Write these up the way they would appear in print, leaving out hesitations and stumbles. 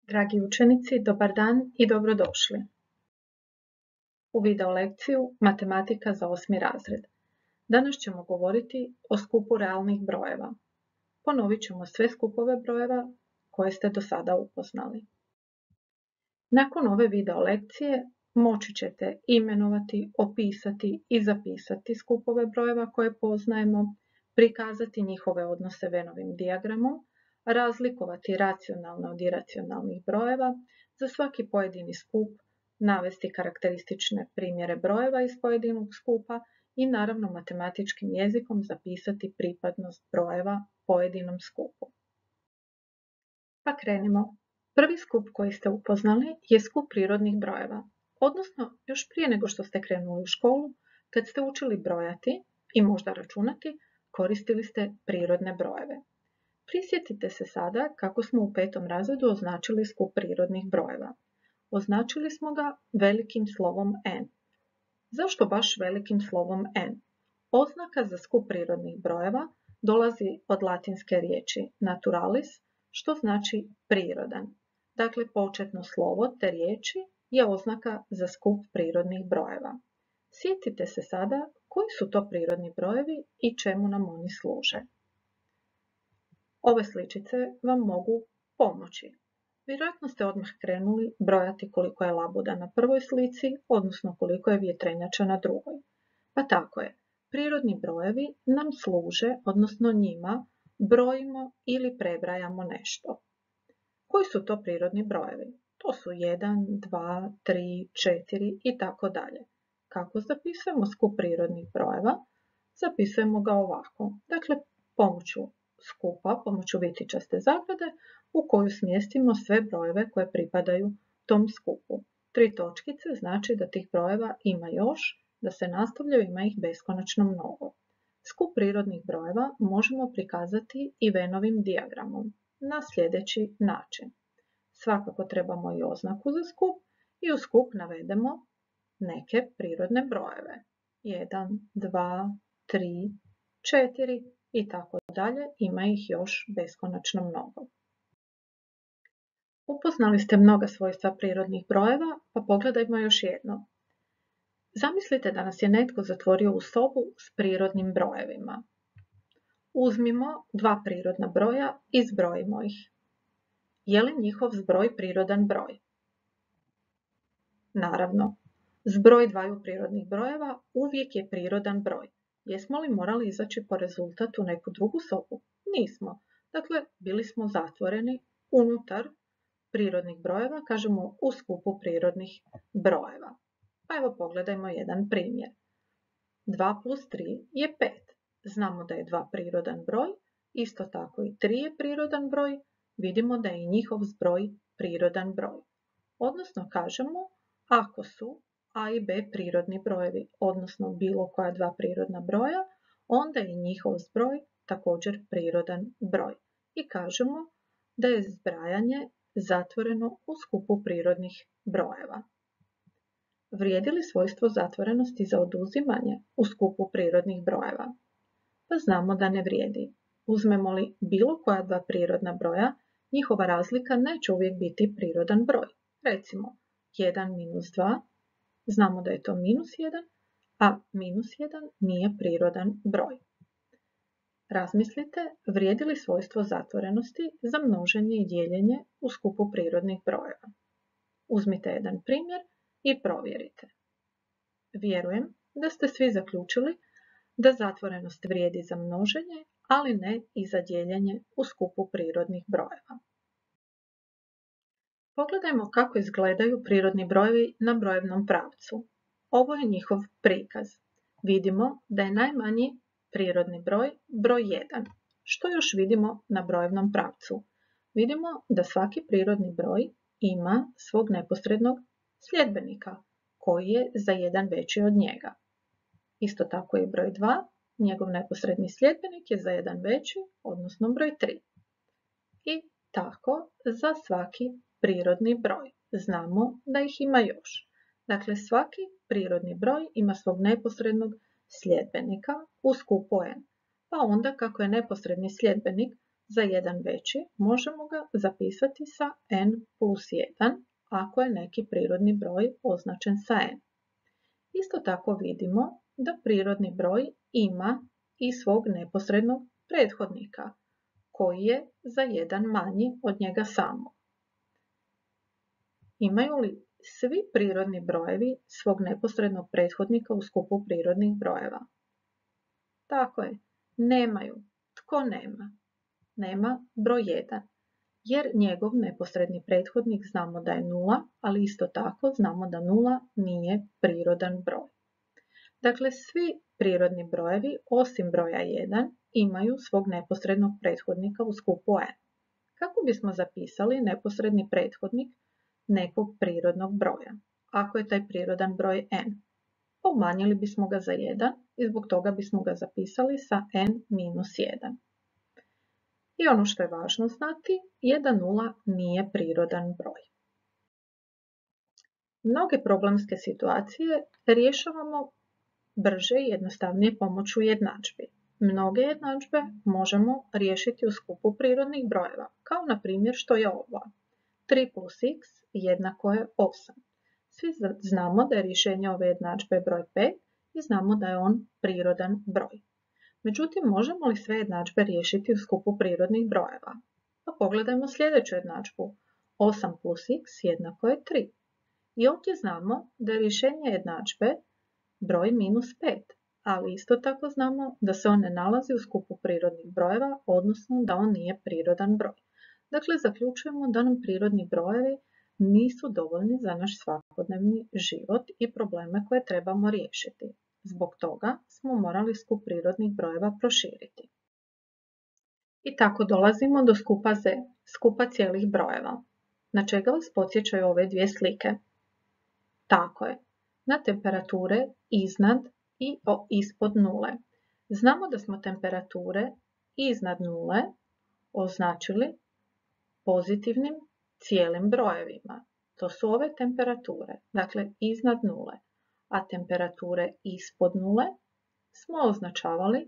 Dragi učenici, dobar dan i dobrodošli u video lekciju Matematika za 8. razred. Danas ćemo govoriti o skupu realnih brojeva. Ponovit ćemo sve skupove brojeva koje ste do sada upoznali. Nakon ove video lekcije moći ćete imenovati, opisati i zapisati skupove brojeva koje poznajemo, prikazati njihove odnose Vennovim dijagramom, razlikovati racionalne od iracionalnih brojeva, za svaki pojedini skup navesti karakteristične primjere brojeva iz pojedinog skupa i naravno matematičkim jezikom zapisati pripadnost brojeva pojedinom skupu. Pa krenimo. Prvi skup koji ste upoznali je skup prirodnih brojeva, odnosno još prije nego što ste krenuli u školu, kad ste učili brojati i možda računati, koristili ste prirodne brojeve. Prisjetite se sada kako smo u 5. razredu označili skup prirodnih brojeva. Označili smo ga velikim slovom N. Zašto baš velikim slovom N? Oznaka za skup prirodnih brojeva dolazi od latinske riječi naturalis, što znači prirodan. Dakle, početno slovo te riječi je oznaka za skup prirodnih brojeva. Sjetite se sada koji su to prirodni brojevi i čemu nam oni služe. Ove sličice vam mogu pomoći. Vjerojatno ste odmah krenuli brojati koliko je labuda na prvoj slici, odnosno koliko je vjetrenjača na drugoj. Pa tako je, prirodni brojevi nam služe, odnosno njima, brojimo ili prebrajamo nešto. Koji su to prirodni brojevi? To su 1, 2, 3, 4 i tako dalje. Kako zapisujemo skup prirodnih brojeva? Zapisujemo ga ovako. Dakle, pomoću skupa, pomoću vitičaste zagrade, u koju smjestimo sve brojeve koje pripadaju tom skupu. 3 točkice znači da tih brojeva ima još, da se nastavljaju, ima ih beskonačno mnogo. Skup prirodnih brojeva možemo prikazati i Vennovim dijagramom na sljedeći način. Svakako trebamo i oznaku za skup i u skup navedemo neke prirodne brojeve. 1, 2, 3, 4 i tako dalje, ima ih još beskonačno mnogo. Upoznali ste mnoga svojstva prirodnih brojeva, pa pogledajmo još jedno. Zamislite da nas je netko zatvorio u sobu s prirodnim brojevima. Uzmimo 2 prirodna broja i zbrojimo ih. Je li njihov zbroj prirodan broj? Naravno, zbroj dvaju prirodnih brojeva uvijek je prirodan broj. Jesmo li morali izaći po rezultat u neku drugu sobu? Nismo. Dakle, bili smo zatvoreni unutar prirodnih brojeva, kažemo u skupu prirodnih brojeva. Pa evo pogledajmo jedan primjer. 2 plus 3 je 5. Znamo da je 2 prirodan broj, isto tako i 3 je prirodan broj, vidimo da je i njihov zbroj prirodan broj. Odnosno kažemo, ako su A i B prirodni brojevi, odnosno bilo koja 2 prirodna broja, onda je njihov zbroj također prirodan broj. I kažemo da je zbrajanje zatvoreno u skupu prirodnih brojeva. Vrijedi li svojstvo zatvorenosti za oduzimanje u skupu prirodnih brojeva? Pa znamo da ne vrijedi. Uzmemo li bilo koja 2 prirodna broja, njihova razlika neće uvijek biti prirodan broj. Recimo, 1 minus 2, znamo da je to minus 1, a minus 1 nije prirodan broj. Razmislite, vrijedi li svojstvo zatvorenosti za množenje i dijeljenje u skupu prirodnih brojeva. Uzmite jedan primjer i provjerite. Vjerujem da ste svi zaključili da zatvorenost vrijedi za množenje, ali ne i za dijeljenje u skupu prirodnih brojeva. Pogledajmo kako izgledaju prirodni brojevi na brojevnom pravcu. Ovo je njihov prikaz. Vidimo da je najmanji prirodni broj broj 1. Što još vidimo na brojevnom pravcu? Vidimo da svaki prirodni broj ima svog neposrednog sljedbenika, koji je za 1 veći od njega. Isto tako i broj 2, njegov neposredni sljedbenik je za 1 veći, odnosno broj 3. I tako za svaki prirodni broj. Znamo da ih ima još. Dakle, svaki prirodni broj ima svog neposrednog sljedbenika u skupu n. Pa onda, kako je neposredni sljedbenik za 1 veći, možemo ga zapisati sa n plus 1 ako je neki prirodni broj označen sa n. Isto tako vidimo da prirodni broj ima i svog neposrednog prethodnika, koji je za 1 manji od njega samog. Imaju li svi prirodni brojevi svog neposrednog prethodnika u skupu prirodnih brojeva? Tako je, nemaju. Tko nema? Nema broj 1, jer njegov neposredni prethodnik znamo da je 0, ali isto tako znamo da 0 nije prirodan broj. Dakle, svi prirodni brojevi, osim broja 1, imaju svog neposrednog prethodnika u skupu n. Kako bismo zapisali neposredni prethodnik nekog prirodnog broja, ako je taj prirodan broj n? Umanjili bismo ga za 1 i zbog toga bismo ga zapisali sa n minus 1. I ono što je važno znati je da 0 nije prirodan broj. Mnoge problemske situacije rješavamo brže i jednostavnije pomoću jednadžbi. Mnoge jednadžbe možemo riješiti u skupu prirodnih brojeva, kao na primjer što je ova. 3 plus x jednako je 8. Svi znamo da je rješenje ove jednadžbe broj 5 i znamo da je on prirodan broj. Međutim, možemo li sve jednadžbe riješiti u skupu prirodnih brojeva? Pa pogledajmo sljedeću jednadžbu. 8 plus x jednako je 3. I ovdje znamo da je rješenje jednadžbe broj minus 5, ali isto tako znamo da se on ne nalazi u skupu prirodnih brojeva, odnosno da on nije prirodan broj. Dakle, zaključujemo da nam prirodni brojevi nisu dovoljni za naš svakodnevni život i probleme koje trebamo riješiti. Zbog toga smo morali skup prirodnih brojeva proširiti. I tako dolazimo do skupa z, skupa cijelih brojeva. Na čega vas podsjećaju ove dvije slike? Tako je, na temperature iznad i ispod nule. Znamo da smo temperature iznad nule označili pozitivnim cijelim brojevima. To su ove temperature, dakle iznad nule, a temperature ispod nule smo označavali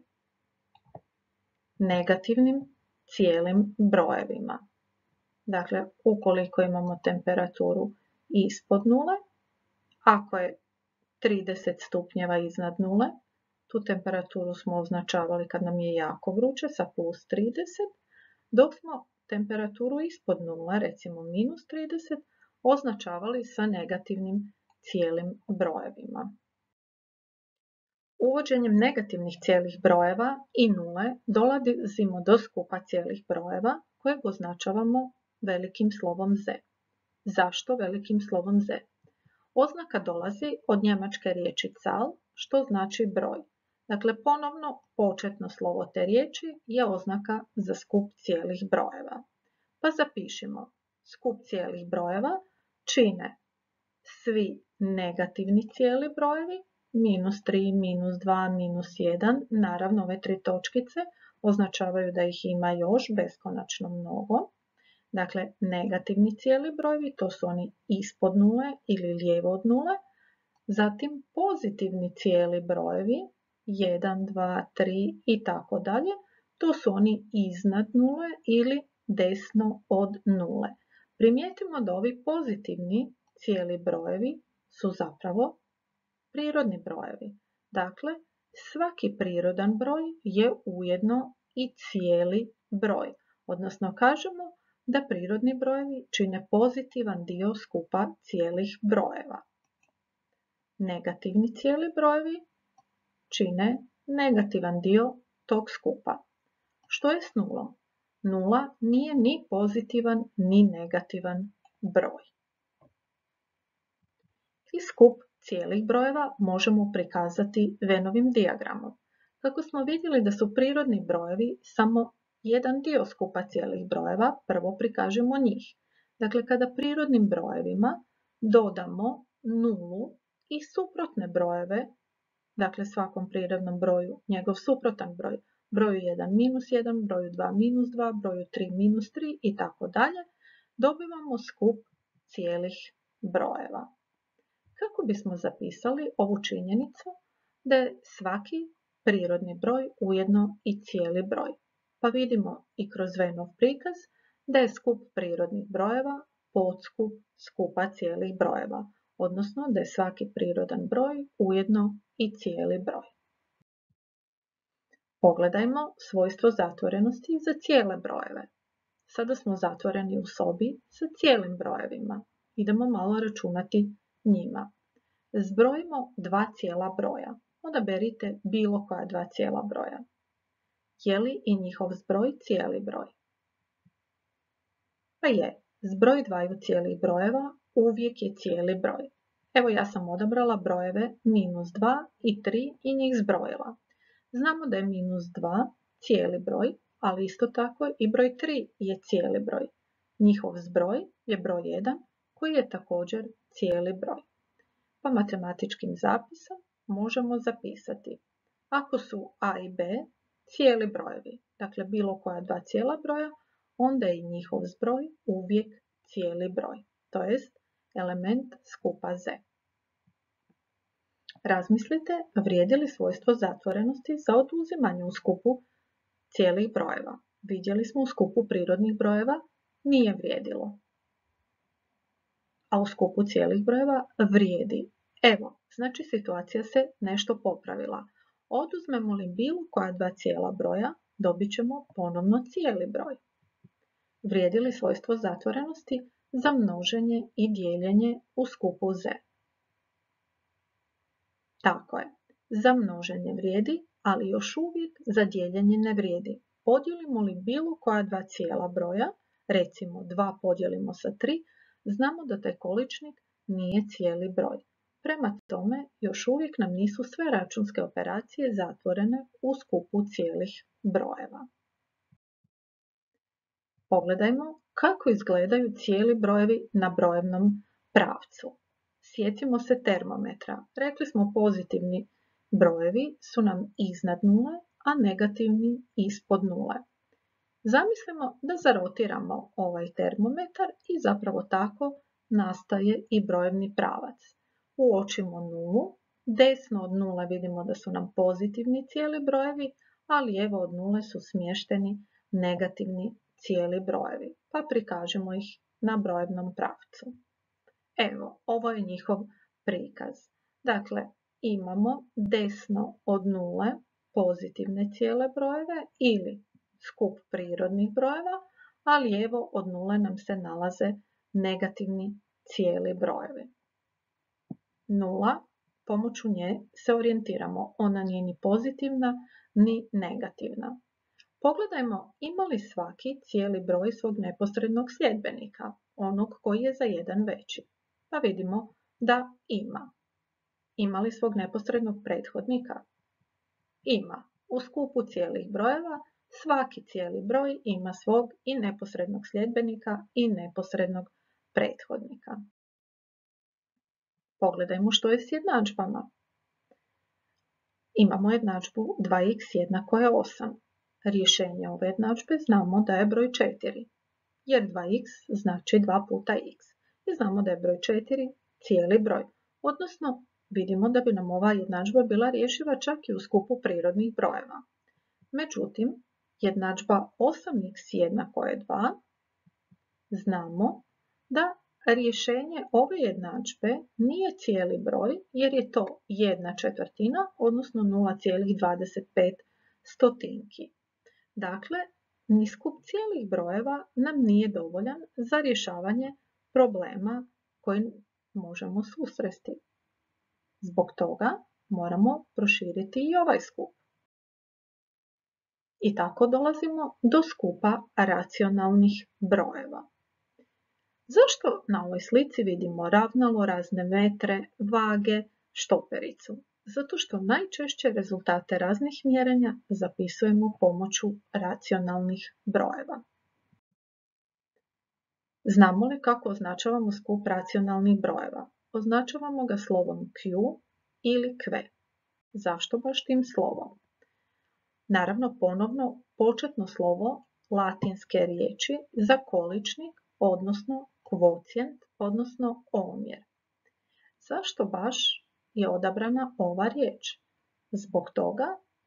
negativnim cijelim brojevima. Dakle, ukoliko imamo temperaturu ispod nule, ako je 30 stupnjeva iznad nule, tu temperaturu smo označavali kad nam je jako vruće sa plus 30, dok smo temperaturu ispod nula, recimo minus 30, označavali sa negativnim cijelim brojevima. Uvođenjem negativnih cijelih brojeva i nule dolazimo do skupa cijelih brojeva kojeg označavamo velikim slovom z. Zašto velikim slovom z? Oznaka dolazi od njemačke riječi Zahl, što znači broj. Dakle, ponovno početno slovo te riječi je oznaka za skup cijelih brojeva. Pa zapišimo, skup cijelih brojeva čine svi negativni cijeli brojevi, minus 3, minus 2, minus 1, naravno ove 3 točkice označavaju da ih ima još beskonačno mnogo. Dakle, negativni cijeli brojevi, to su oni ispod nule ili lijevo od nule. Zatim pozitivni cijeli brojevi, 1, 2, 3 i tako dalje, to su oni iznad nule ili desno od nule. Primijetimo da ovi pozitivni cijeli brojevi su zapravo prirodni brojevi. Dakle, svaki prirodan broj je ujedno i cijeli broj, odnosno kažemo da prirodni brojevi čine pozitivan dio skupa cijelih brojeva. Negativni cijeli brojevi čine negativan dio tog skupa. Što je s nulom? Nula nije ni pozitivan ni negativan broj. I skup cijelih brojeva možemo prikazati Vennovim dijagramom. Kako smo vidjeli da su prirodni brojevi samo jedan dio skupa cijelih brojeva, prvo prikažemo njih. Dakle, kada prirodnim brojevima dodamo nulu i suprotne brojeve, dakle svakom prirodnom broju njegov suprotan broj, broju 1 minus 1, broju 2 minus 2, broju 3 minus 3 i tako dalje, dobivamo skup cijelih brojeva. Kako bismo zapisali ovu činjenicu da je svaki prirodni broj ujedno i cijeli broj? Pa vidimo i kroz Venov prikaz da je skup prirodnih brojeva podskup skupa cijelih brojeva, odnosno da je svaki prirodan broj ujedno i cijeli broj. Pogledajmo svojstvo zatvorenosti za cijele brojeve. Sada smo zatvoreni u sobi sa cijelim brojevima. Idemo malo računati njima. Zbrojimo dva cijela broja. Odaberite bilo koja dva cijela broja. Je li i njihov zbroj cijeli broj? Pa je. Zbroj dvaju cijelih brojeva uvijek je cijeli broj. Evo ja sam odabrala brojeve -2 i 3 i njih zbrojila. Znamo da je -2 cijeli broj, ali isto tako i broj 3 je cijeli broj. Njihov zbroj je broj 1 koji je također cijeli broj. Pa matematičkim zapisom možemo zapisati ako su a i b cijeli brojevi, dakle bilo koja dva cijela broja, onda je i njihov zbroj uvijek cijeli broj, to jest element skupa z. Razmislite vrijedi li svojstvo zatvorenosti za oduzimanje u skupu cijelih brojeva. Vidjeli smo u skupu prirodnih brojeva nije vrijedilo, a u skupu cijelih brojeva vrijedi. Evo, znači situacija se nešto popravila. Oduzmemo li bilo koja dva cijela broja, dobit ćemo ponovno cijeli broj. Vrijedi li svojstvo zatvorenosti za množenje i dijeljenje u skupu z? Tako je, za množenje vrijedi, ali još uvijek za dijeljenje ne vrijedi. Podijelimo li bilo koja dva cijela broja, recimo 2 podijelimo sa 3, znamo da taj količnik nije cijeli broj. Prema tome, još uvijek nam nisu sve računske operacije zatvorene u skupu cijelih brojeva. Pogledajmo kako izgledaju cijeli brojevi na brojevnom pravcu. Sjetimo se termometra. Rekli smo pozitivni brojevi su nam iznad nule, a negativni ispod nule. Zamislimo da zarotiramo ovaj termometar i zapravo tako nastaje i brojevni pravac. Uočimo nulu, desno od nule vidimo da su nam pozitivni cijeli brojevi, a lijevo od nule su smješteni negativni cijeli brojevi, pa prikažemo ih na brojevnom pravcu. Evo, ovo je njihov prikaz. Dakle, imamo desno od nule pozitivne cijele brojeve ili skup prirodnih brojeva, a lijevo od nule nam se nalaze negativni cijeli brojevi. Nula, pomoću nje se orijentiramo, ona nije ni pozitivna ni negativna. Pogledajmo ima li svaki cijeli broj svog neposrednog sljedbenika, onog koji je za jedan veći. Pa vidimo da ima. Ima li svog neposrednog prethodnika? Ima. U skupu cijelih brojeva svaki cijeli broj ima svog i neposrednog sljedbenika i neposrednog prethodnika. Pogledajmo što je s jednadžbama. Imamo jednadžbu 2x jednako je 8. Rješenje ove jednadžbe znamo da je broj 4, jer 2x znači 2 puta x. I znamo da je broj 4 cijeli broj, odnosno vidimo da bi nam ova jednadžba bila rješiva čak i u skupu prirodnih brojeva. Međutim, jednadžba 8x jednako je 2, znamo da rješenje ove jednadžbe nije cijeli broj jer je to 1/4, odnosno 0,25 stotinki. Dakle, ni skup cijelih brojeva nam nije dovoljan za rješavanje problema koji možemo susresti. Zbog toga moramo proširiti i ovaj skup. I tako dolazimo do skupa racionalnih brojeva. Zašto na ovoj slici vidimo ravnalo, razne metre, vage, štopericu? Zato što najčešće rezultate raznih mjerenja zapisujemo pomoću racionalnih brojeva. Znamo li kako označavamo skup racionalnih brojeva? Označavamo ga slovom Q ili Q. Zašto baš tim slovom? Naravno, ponovno početno slovo latinske riječi za količnik, odnosno kvocijent, odnosno omjer. Zašto baš je odabrana ova riječ? Zbog toga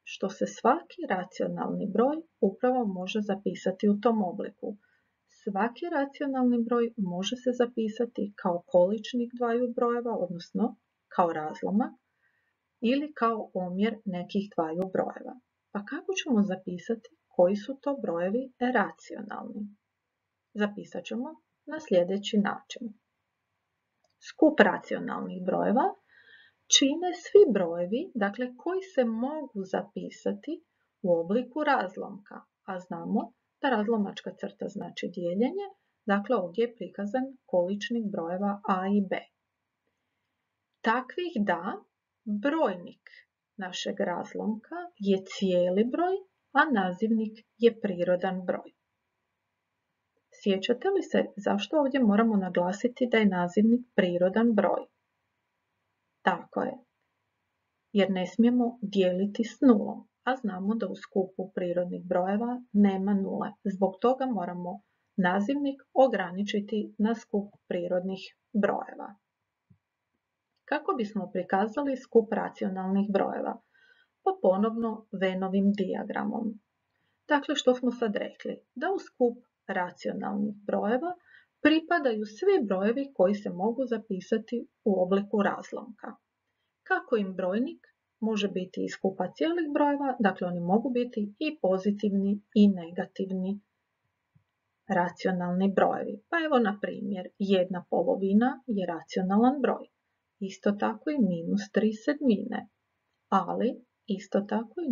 što se svaki racionalni broj upravo može zapisati u tom obliku. Svaki racionalni broj može se zapisati kao količnik dvaju brojeva, odnosno kao razlomak, ili kao omjer nekih dvaju brojeva. Pa kako ćemo zapisati koji su to brojevi racionalni? Zapisat ćemo na sljedeći način. Skup racionalnih brojeva čine svi brojevi, dakle, koji se mogu zapisati u obliku razlomka, a znamo da razlomačka crta znači dijeljenje, dakle ovdje je prikazan količnik brojeva a i b. Takvih da brojnik našeg razlomka je cijeli broj, a nazivnik je prirodan broj. Sjećate li se zašto ovdje moramo naglasiti da je nazivnik prirodan broj? Tako je, jer ne smijemo dijeliti s nulom, a znamo da u skupu prirodnih brojeva nema nule. Zbog toga moramo nazivnik ograničiti na skup prirodnih brojeva. Kako bismo prikazali skup racionalnih brojeva? Pa ponovno Vennovim dijagramom. Dakle, što smo sad rekli? Da u skup racionalnih brojeva pripadaju svi brojevi koji se mogu zapisati u obliku razlomka. Kako im brojnik može biti iz skupa cijelih brojeva, dakle oni mogu biti i pozitivni i negativni racionalni brojevi. Pa evo na primjer, 1/2 je racionalan broj. Isto tako i -3/7, ali isto tako i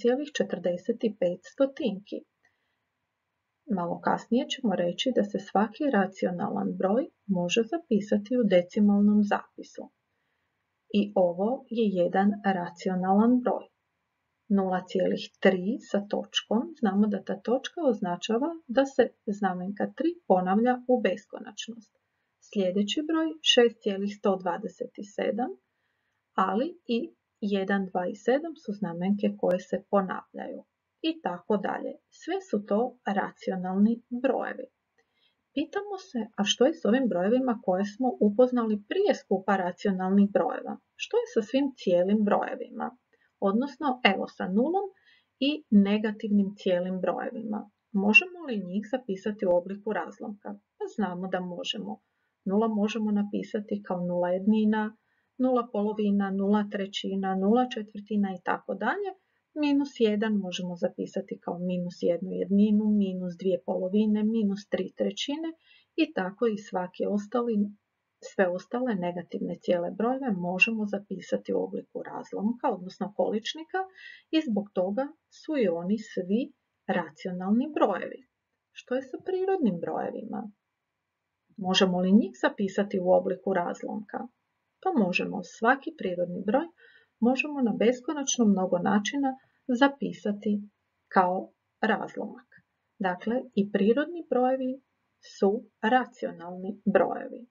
0,45. Malo kasnije ćemo reći da se svaki racionalan broj može zapisati u decimalnom zapisu. I ovo je jedan racionalan broj. 0,3 sa točkom, znamo da ta točka označava da se znamenka 3 ponavlja u beskonačnost. Sljedeći broj 6,127, ali i 1, 2 i 7 su znamenke koje se ponavljaju. I tako dalje. Sve su to racionalni brojevi. Pitamo se, a što je s ovim brojevima koje smo upoznali prije skupa racionalnih brojeva? Što je sa svim cijelim brojevima? Odnosno, evo sa nulom i negativnim cijelim brojevima. Možemo li njih zapisati u obliku razlomka? Pa znamo da možemo. Nula možemo napisati kao 0,1, 0,5, 0,3, 0,4 i tako dalje. -1 možemo zapisati kao -1/1, -2/2, -3/3 i tako i sve ostale negativne cijele brojeve možemo zapisati u obliku razlomka, odnosno količnika, i zbog toga su i oni svi racionalni brojevi. Što je sa prirodnim brojevima? Možemo li njih zapisati u obliku razlomka? Pa možemo. Svaki prirodni broj možemo na beskonačno mnogo načina zapisati kao razlomak. Dakle, i prirodni brojevi su racionalni brojevi.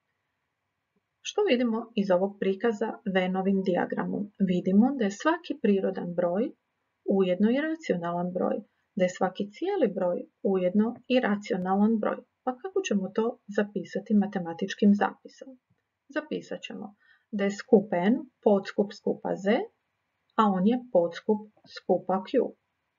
Što vidimo iz ovog prikaza Vennovim dijagramom? Vidimo da je svaki prirodan broj ujedno i racionalan broj, da je svaki cijeli broj ujedno i racionalan broj. Pa kako ćemo to zapisati matematičkim zapisom? Zapisat ćemo da je skup n podskup skupa z, a on je podskup skupa q.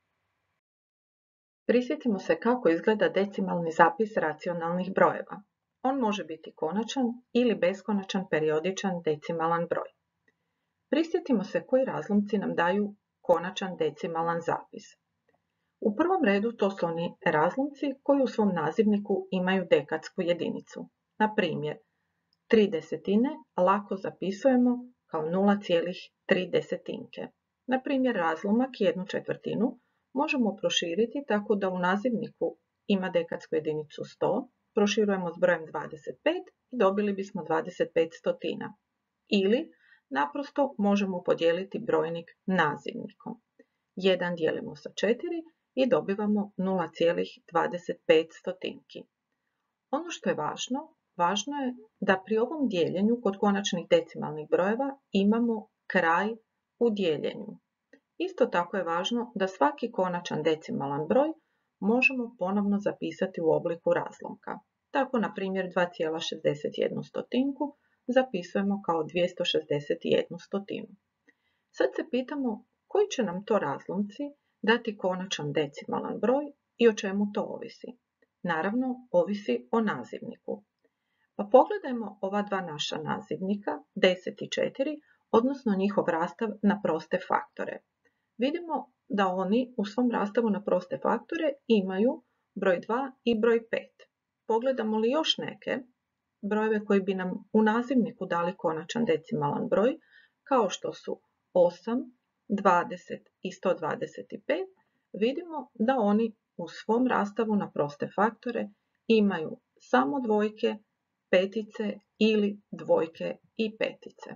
Prisjetimo se kako izgleda decimalni zapis racionalnih brojeva. On može biti konačan ili beskonačan periodičan decimalan broj. Prisjetimo se koji razlomci nam daju konačan decimalan zapis. U prvom redu to su oni razlomci koji u svom nazivniku imaju dekatsku jedinicu. Na primjer, 3/10 lako zapisujemo kao 0,3. Na primjer, razlomak 1/4 možemo proširiti tako da u nazivniku ima dekatsku jedinicu 100, proširujemo s brojem 25 i dobili bismo 25 stotina. Ili naprosto možemo podijeliti brojnik nazivnikom. 1 dijelimo sa 4 i dobivamo 0,25. Ono što je važno je da pri ovom dijeljenju kod konačnih decimalnih brojeva imamo kraj u dijeljenju. Isto tako je važno da svaki konačan decimalan broj možemo ponovno zapisati u obliku razlomka. Tako, na primjer, 2,61 zapisujemo kao 261 stotinu. Sad se pitamo koji će nam to razlomci dati konačan decimalan broj i o čemu to ovisi? Naravno, ovisi o nazivniku. Pa pogledajmo ova dva naša nazivnika, 10 i 4, odnosno njihov rastav na proste faktore. Vidimo da oni u svom rastavu na proste faktore imaju broj 2 i broj 5. Pogledamo li još neke brojeve koji bi nam u nazivniku dali konačan decimalan broj, kao što su 8, 20 i 125, vidimo da oni u svom rastavu na proste faktore imaju samo dvojke, petice ili dvojke i petice.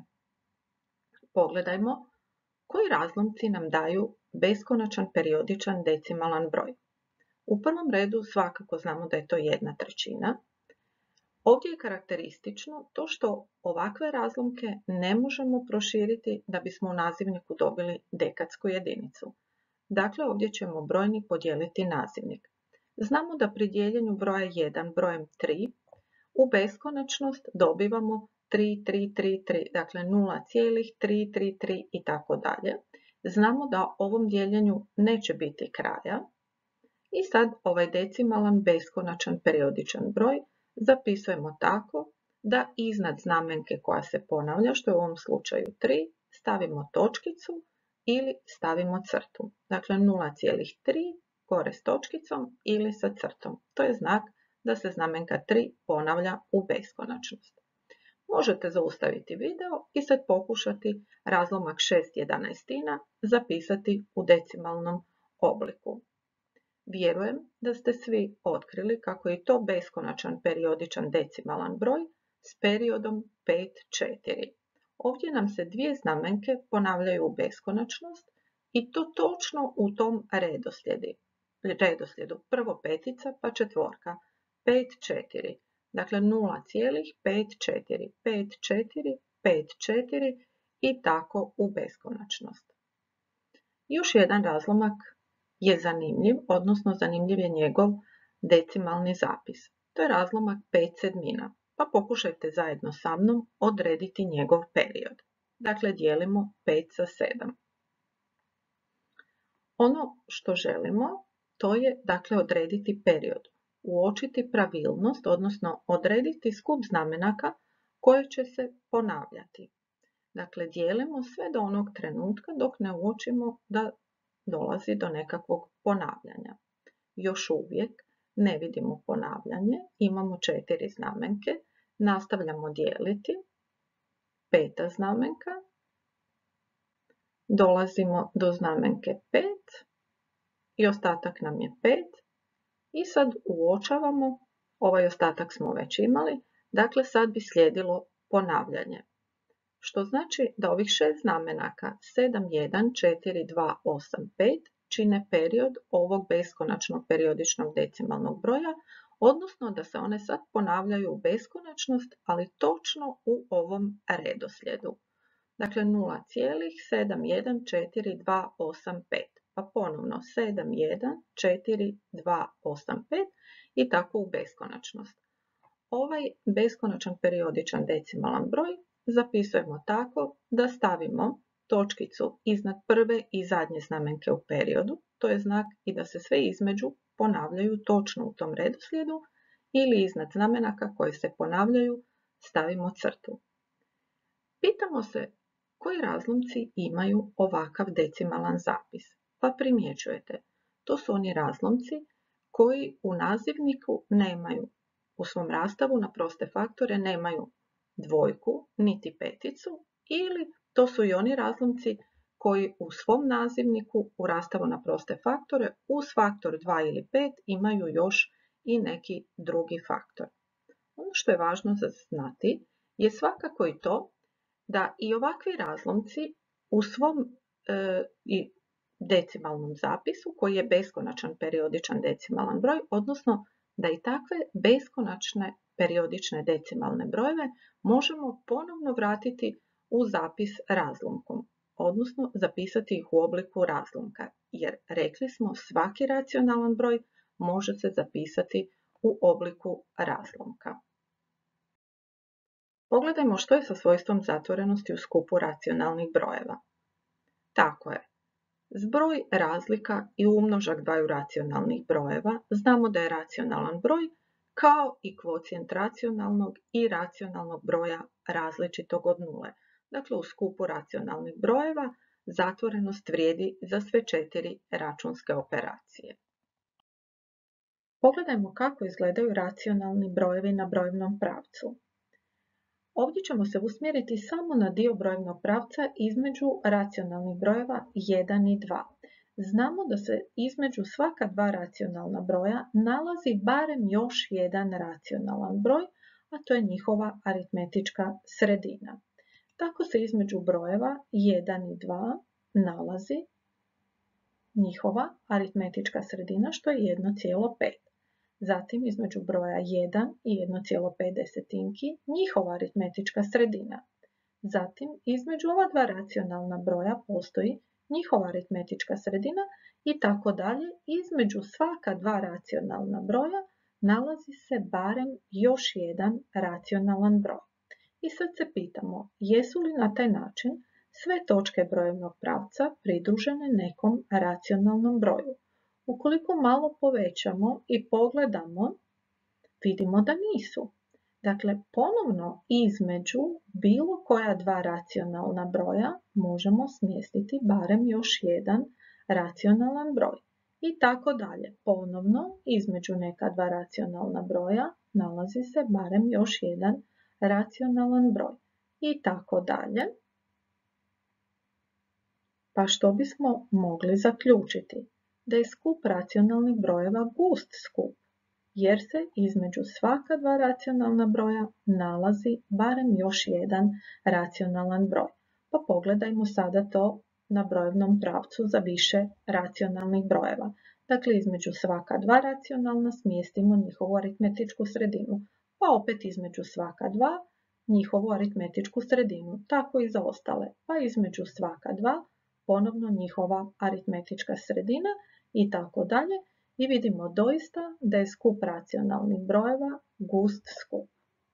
Pogledajmo koji razlomci nam daju beskonačan periodičan decimalan broj. U prvom redu svakako znamo da je to 1/3. Ovdje je karakteristično to što ovakve razlomke ne možemo proširiti da bismo u nazivniku dobili dekatsku jedinicu. Dakle, ovdje ćemo brojnik podijeliti nazivnik. Znamo da pri dijeljenju broja 1 brojem 3 u beskonačnost dobivamo 3, 3, 3, 3, dakle 0,333 i tako dalje. Znamo da ovom dijeljenju neće biti kraja i sad ovaj decimalan beskonačan periodičan broj zapisujemo tako da iznad znamenke koja se ponavlja, što je u ovom slučaju 3, stavimo točkicu ili stavimo crtu. Dakle 0,3 gore s točkicom ili sa crtom. To je znak da se znamenka 3 ponavlja u beskonačnost. Možete zaustaviti video i sad pokušati razlomak 6/11 zapisati u decimalnom obliku. Vjerujem da ste svi otkrili kako je to beskonačan periodičan decimalan broj s periodom 5, 4. Ovdje nam se dvije znamenke ponavljaju u beskonačnost i to točno u tom redoslijedu. Prvo petica pa četvorka. 5, 4. Dakle 0,54, 5, 4, 5, 4 i tako u beskonačnost. Još jedan razlomak je zanimljiv, odnosno zanimljiv je njegov decimalni zapis. To je razlomak 5/7, pa pokušajte zajedno sa mnom odrediti njegov period. Dakle, dijelimo 5 sa 7. Ono što želimo, to je dakle odrediti period, uočiti pravilnost, odnosno odrediti skup znamenaka koje će se ponavljati. Dakle, dijelimo sve do onog trenutka dok ne uočimo da dolazi do nekakvog ponavljanja. Još uvijek ne vidimo ponavljanje, imamo 4 znamenke, nastavljamo dijeliti, 5. znamenka, dolazimo do znamenke 5 i ostatak nam je 5 i sad uočavamo, ovaj ostatak smo već imali, dakle sad bi slijedilo ponavljanje. Što znači da ovih 6 znamenaka 7, 1, 4, 2, 8, 5 čine period ovog beskonačnog periodičnog decimalnog broja, odnosno da se one sad ponavljaju u beskonačnost, ali točno u ovom redoslijedu. Dakle 0,71428,5, pa ponovno 71428,5 i tako u beskonačnost. Ovaj beskonačan periodičan decimalan broj zapisujemo tako da stavimo točkicu iznad prve i zadnje znamenke u periodu, to je znak i da se sve između ponavljaju točno u tom redoslijedu, ili iznad znamenaka koje se ponavljaju stavimo crtu. Pitamo se koji razlomci imaju ovakav decimalan zapis, pa primjećujete, to su oni razlomci koji u nazivniku nemaju, u svom rastavu na proste faktore nemaju dvojku niti peticu, ili to su i oni razlomci koji u svom nazivniku u rastavu na proste faktore uz faktor 2 ili 5 imaju još i neki drugi faktor. Ono što je važno za znati je svakako i to da i ovakvi razlomci u svom decimalnom zapisu, koji je beskonačan periodičan decimalan broj, odnosno da i takve beskonačne periodične decimalne brojeve možemo ponovno vratiti u zapis razlomkom, odnosno zapisati ih u obliku razlomka, jer rekli smo svaki racionalan broj može se zapisati u obliku razlomka. Pogledajmo što je sa svojstvom zatvorenosti u skupu racionalnih brojeva. Tako je, Zbroj, razlika i umnožak dvaju racionalnih brojeva znamo da je racionalan broj kao i kvocijent racionalnog i racionalnog broja različitog od nule. Dakle, u skupu racionalnih brojeva zatvorenost vrijedi za sve 4 računske operacije. Pogledajmo kako izgledaju racionalni brojevi na brojevnom pravcu. Ovdje ćemo se usmjeriti samo na dio brojevnog pravca između racionalnih brojeva 1 i 2. Znamo da se između svaka dva racionalna broja nalazi barem još jedan racionalan broj, a to je njihova aritmetička sredina. Tako se između brojeva 1 i 2 nalazi njihova aritmetička sredina, što je 1,5. Zatim između broja 1 i 1,5 njihova aritmetička sredina. Zatim između ova dva racionalna broja postoji njihova aritmetička sredina i tako dalje. Između svaka dva racionalna broja nalazi se barem još jedan racionalan broj. I sad se pitamo, jesu li na taj način sve točke brojevnog pravca pridružene nekom racionalnom broju? Ukoliko malo povećamo i pogledamo, vidimo da nisu. Dakle, ponovno između bilo koja dva racionalna broja možemo smjestiti barem još jedan racionalan broj. I tako dalje. Ponovno između neka dva racionalna broja nalazi se barem još jedan racionalan broj. I tako dalje. Pa što bismo mogli zaključiti? Da je skup racionalnih brojeva gust skup, jer se između svaka dva racionalna broja nalazi barem još jedan racionalan broj. Pa pogledajmo sada to na brojevnom pravcu za više racionalnih brojeva. Dakle, između svaka dva racionalna smjestimo njihovu aritmetičku sredinu, pa opet između svaka dva njihovu aritmetičku sredinu, tako i za ostale, pa između svaka dva ponovno njihova aritmetička sredina i tako dalje. I vidimo doista da je skup racionalnih brojeva gust skup.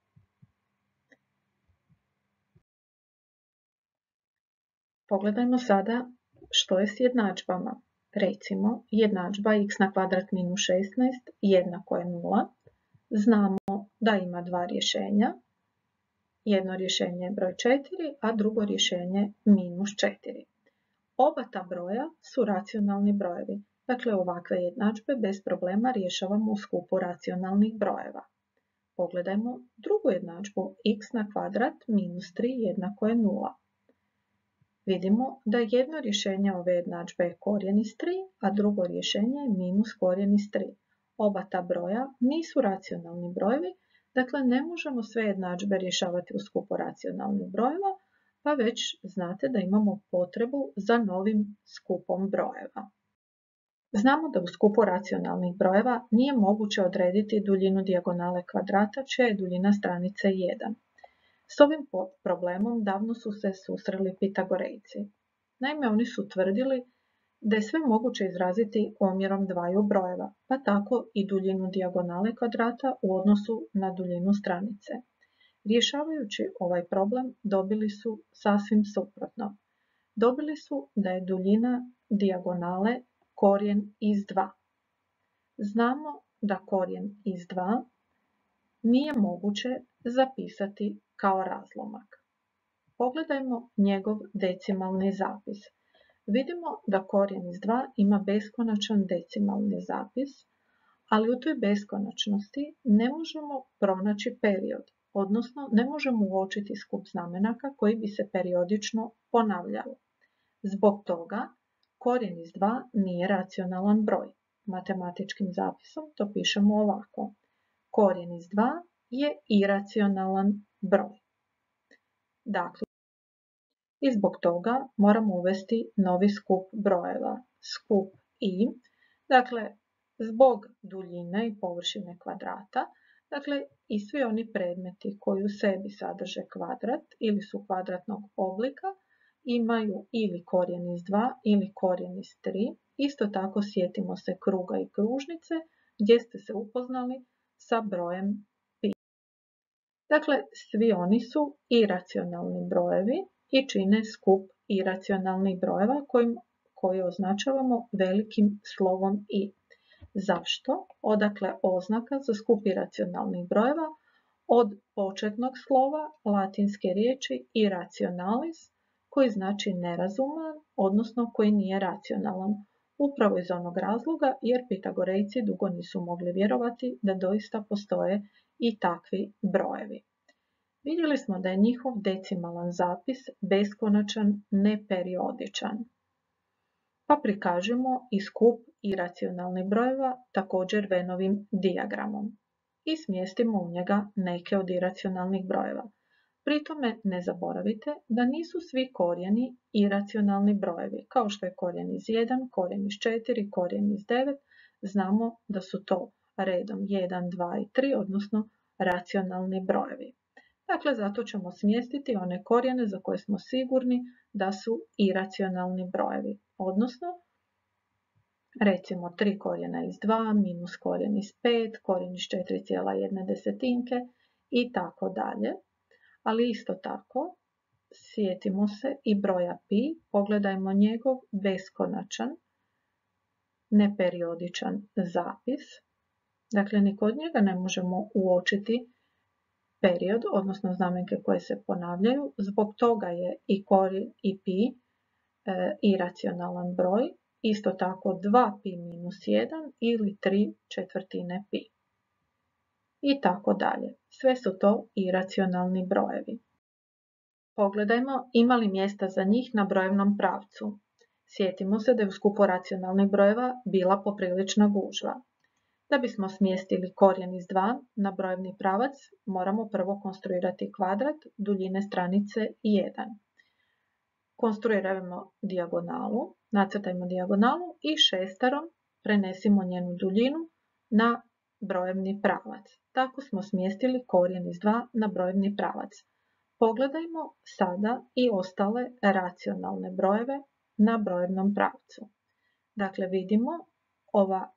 Pogledajmo sada što je s jednadžbama. Recimo, jednadžba x² minus 16 jednako je 0. Znamo da ima dva rješenja. Jedno rješenje je broj 4, a drugo rješenje minus 4. Oba ta broja su racionalni brojevi. Dakle, ovakve jednadžbe bez problema rješavamo u skupu racionalnih brojeva. Pogledajmo drugu jednadžbu x² minus 3 jednako je 0. Vidimo da jedno rješenje ove jednadžbe je korijen iz 3, a drugo rješenje je minus korijen iz 3. Oba ta broja nisu racionalni brojevi, dakle ne možemo sve jednadžbe rješavati u skupu racionalnih brojeva, pa već znate da imamo potrebu za novim skupom brojeva. Znamo da u skupu racionalnih brojeva nije moguće odrediti duljinu dijagonale kvadrata čija je duljina stranice 1. S ovim problemom davno su se susreli Pitagorejci. Naime, oni su tvrdili da je sve moguće izraziti omjerom dvaju brojeva, pa tako i duljinu dijagonale kvadrata u odnosu na duljinu stranice. Rješavajući ovaj problem dobili su sasvim suprotno. Dobili su da je duljina dijagonale korijen iz 2. Znamo da korijen iz 2 nije moguće zapisati kao razlomak. Pogledajmo njegov decimalni zapis. Vidimo da korijen iz 2 ima beskonačan decimalni zapis, ali u toj beskonačnosti ne možemo pronaći period, odnosno ne možemo uočiti skup znamenaka koji bi se periodično ponavljao. Zbog toga korijen iz 2 nije racionalan broj. Matematičkim zapisom to pišemo ovako. Korijen iz 2 je iracionalan broj. Dakle, i zbog toga moramo uvesti novi skup brojeva. Skup i, dakle, zbog duljine i površine kvadrata, dakle, i svi oni predmeti koji u sebi sadrže kvadrat ili su kvadratnog oblika, imaju ili korijen iz 2 ili korijen iz 3. Isto tako sjetimo se kruga i kružnice gdje ste se upoznali sa brojem pi. Dakle, svi oni su iracionalni brojevi i čine skup iracionalnih brojeva koji označavamo velikim slovom I. Zašto? Odakle oznaka za skup iracionalnih brojeva od početnog slova latinske riječi irrationalis, koji znači nerazuman, odnosno koji nije racionalan. Upravo iz onog razloga jer Pitagorejci dugo nisu mogli vjerovati da doista postoje i takvi brojevi. Vidjeli smo da je njihov decimalan zapis beskonačan, neperiodičan. Pa prikažemo i skup iracionalnih brojeva također Vennovim dijagramom i smjestimo u njega neke od iracionalnih brojeva. Pri tome ne zaboravite da nisu svi korijeni iracionalni brojevi, kao što je korijen iz 1, korijen iz 4, korijen iz 9, znamo da su to redom 1, 2 i 3, odnosno racionalni brojevi. Dakle, zato ćemo smjestiti one korijene za koje smo sigurni da su iracionalni brojevi, odnosno recimo 3 korijena iz 2, minus korijen iz 5, korijen iz 4,1 i tako dalje. Ali isto tako, sjetimo se i broja pi, pogledajmo njegov beskonačan, neperiodičan zapis. Dakle, ni kod njega ne možemo uočiti period, odnosno znamenke koje se ponavljaju. Zbog toga je i korijen i pi iracionalan broj, isto tako 2pi minus 1 ili 3/4 pi. I tako dalje. Sve su to iracionalni brojevi. Pogledajmo ima li mjesta za njih na brojevnom pravcu. Sjetimo se da je u skupu racionalnih brojeva bila poprilična gužva. Da bismo smjestili korijen iz 2 na brojevni pravac, moramo prvo konstruirati kvadrat duljine stranice 1. Konstruirajmo dijagonalu, nacrtajmo dijagonalu i šestarom prenesimo njenu duljinu na brojevni pravac. Tako smo smjestili korijen iz 2 na brojevni pravac. Pogledajmo sada i ostale racionalne brojeve na brojevnom pravcu. Dakle, vidimo ova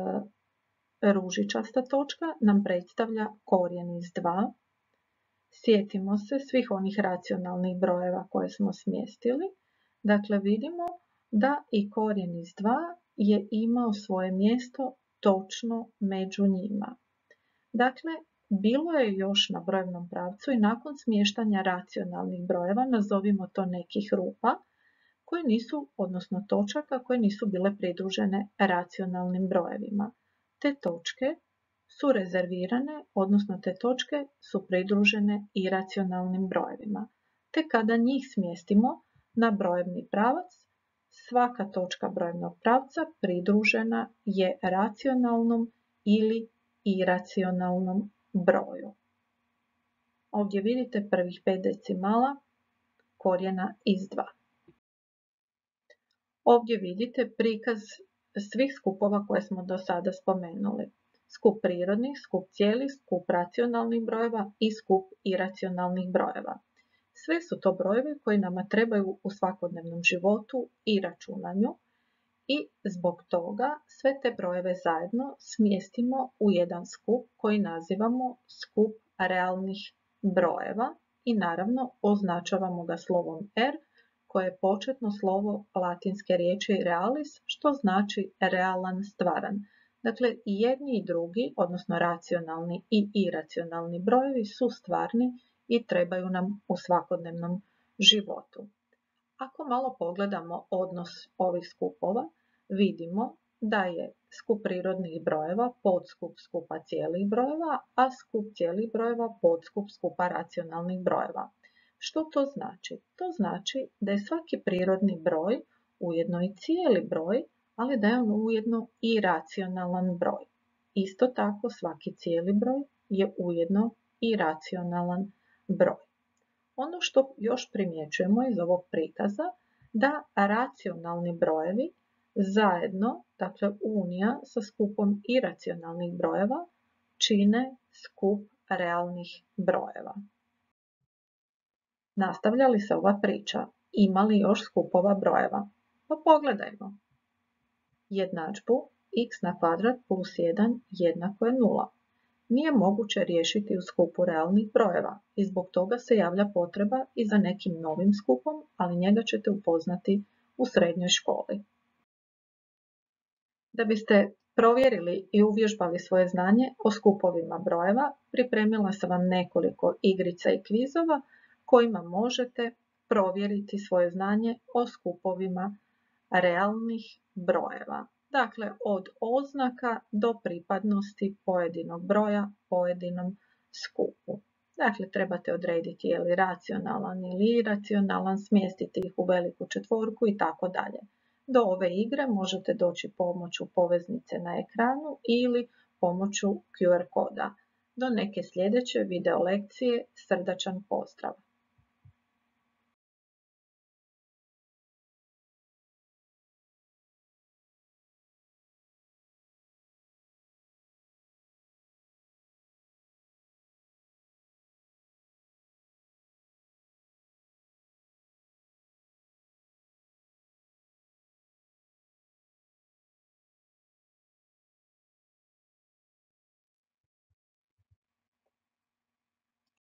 ružičasta točka nam predstavlja korijen iz 2. Sjetimo se svih onih racionalnih brojeva koje smo smjestili. Dakle, vidimo da i korijen iz 2 je imao svoje mjesto točno među njima. Dakle, bilo je još na brojevnom pravcu i nakon smještanja racionalnih brojeva, nazovimo to nekih rupa, koje nisu, odnosno točaka koje nisu bile pridružene racionalnim brojevima. Te točke su rezervirane, odnosno te točke su pridružene iracionalnim brojevima. Te kada njih smjestimo na brojevni pravac, svaka točka brojevnog pravca pridružena je racionalnom ili iracionalnom broju. Ovdje vidite prvih 5 decimala korijena iz 2. Ovdje vidite prikaz svih skupova koje smo do sada spomenuli. Skup prirodnih, skup cijelih, skup racionalnih brojeva i skup iracionalnih brojeva. Sve su to brojevi koji nama trebaju u svakodnevnom životu i računanju i zbog toga sve te brojeve zajedno smjestimo u jedan skup koji nazivamo skup realnih brojeva i naravno označavamo ga slovom R koje je početno slovo latinske riječi realis, što znači realan, stvaran. Dakle, i jedni i drugi, odnosno racionalni i iracionalni brojevi su stvarni i trebaju nam u svakodnevnom životu. Ako malo pogledamo odnos ovih skupova, vidimo da je skup prirodnih brojeva podskup skupa cijelih brojeva, a skup cijelih brojeva podskup skupa racionalnih brojeva. Što to znači? To znači da je svaki prirodni broj ujedno i cijeli broj, ali da je on ujedno i racionalan broj. Isto tako svaki cijeli broj je ujedno i racionalan broj. Ono što još primjećujemo iz ovog prikaza, da racionalni brojevi zajedno, dakle unija sa skupom iracionalnih brojeva, čine skup realnih brojeva. Nastavlja li se ova priča? Ima li još skupova brojeva? Pa pogledajmo. Jednadžbu x² plus 1 jednako je 0. Nije moguće riješiti u skupu realnih brojeva i zbog toga se javlja potreba i za nekim novim skupom, ali njega ćete upoznati u srednjoj školi. Da biste provjerili i uvježbali svoje znanje o skupovima brojeva, pripremila sam vam nekoliko igrica i kvizova kojima možete provjeriti svoje znanje o skupovima realnih brojeva. Dakle, od oznaka do pripadnosti pojedinog broja pojedinom skupu. Dakle, trebate odrediti je li racionalan ili iracionalan, smjestiti ih u veliku četvorku i tako dalje. Do ove igre možete doći pomoću poveznice na ekranu ili pomoću QR koda. Do neke sljedeće video lekcije srdačan pozdrav!